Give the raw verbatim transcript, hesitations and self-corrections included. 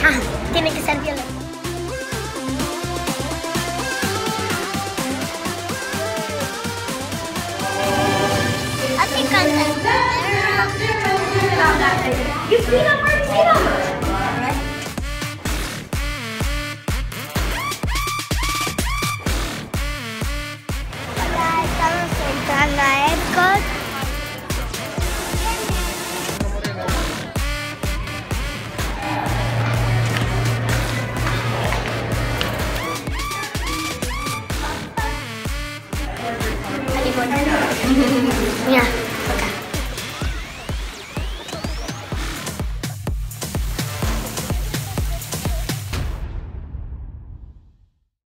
Ah, tiene que ser violeta. Así canta. You speed up, Mark, speed up. Hola, estamos entrando a Epcot. Mira.